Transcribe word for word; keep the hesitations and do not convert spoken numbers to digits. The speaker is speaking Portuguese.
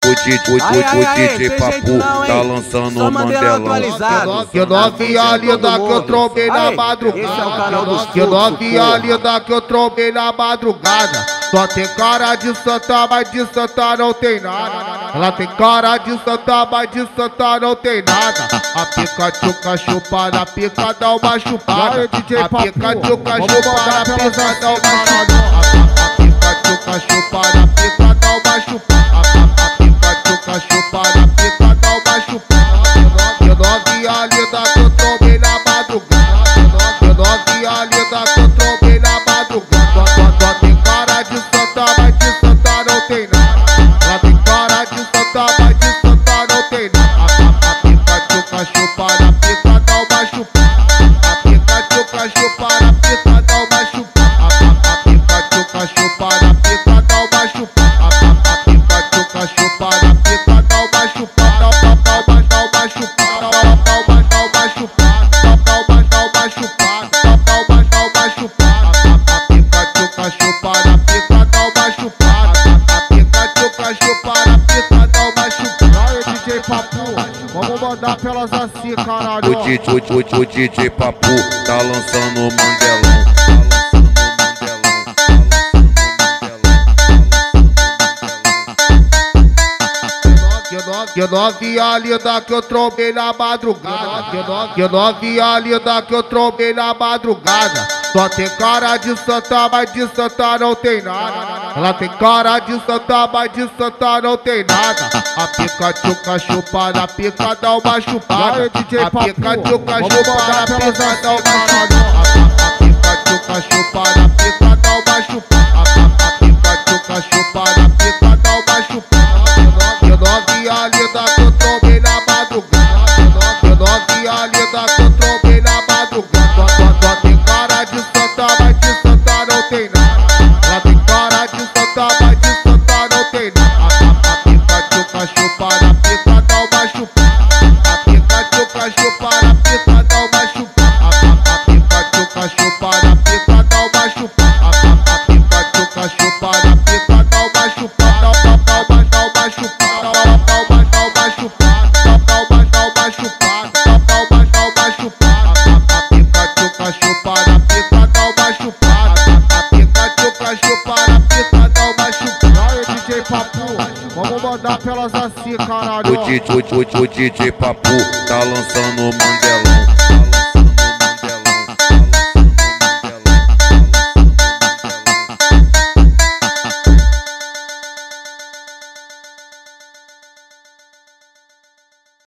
D J Papu tá lançando o Mandelão. Que novinha linda que eu trombei na madrugada. Que novinha linda que eu trombei na madrugada. Só tem cara de santa, mas de santa não tem nada. Ela tem cara de santa, mas de santa não tem nada. A pica tchuca chupa na pica dá uma chupada. A pica tchuca chupa na pica dá uma chupada. A pica tchuca chupa na pica dá uma chupada. A pica tchuca chupa na pica dá uma chupada. Que novinha linda que eu trombei na madrugada. Que novinha linda que eu trombei na madrugada. Só tem cara de santa, mas de santa não tem nada. Ela tem cara de santa, mas de santa não tem nada. A pica tchuca chupa na pica dá uma chupada. A pica tchuca chupa na pica dá uma chupada. A pica tchuca chupa na pica dá uma chupada. A pica tchuca chupa na pica dá uma chupada. Dá uma, dá uma chupada. Dá uma, dá uma chupada. Dá uma, dá uma chupada. Dá uma, dá uma chupada. A pica tchuca chupa na pica dá uma chupada. A pica tchuca chupa na pica dá uma chupada. Aí D J Papu, vamos mandar pelas assim, caralho. O D J, o, o D J Papu tá lançando o Mandelão. Que novinha linda que eu trombei na madrugada. Que novinha linda que eu trombei na madrugada. Só tem cara de santa, mas de santa não tem nada. Ela tem cara de santa, mas de santa não tem nada. A pica tchuca chupa na pica dá uma chupada. A pica tchuca chupa na pica dá uma chupada. A pica tchuca chupa na pica dá uma chupada. A pica tchuca chupa na pica dá uma chupada. Que novinha linda que eu trombei na madrugada. Que novinha linda que eu trombei na madrugada. Só tem cara de santa, mas de santa não tem nada. Ela tem cara de santa, mas de santa não tem nada. A pica tchuca chupa na pica dá uma chupada. A pica tchuca chupa na pica dá uma chupada. A pica tchuca chupa na pica dá uma chupada. A pica tchuca chupa na pica dá uma chupada. Dá uma, dá uma chupada. Vamos mandar pelas assim, caralho. O D J, o, o D J Papu tá lançando o Mandelão.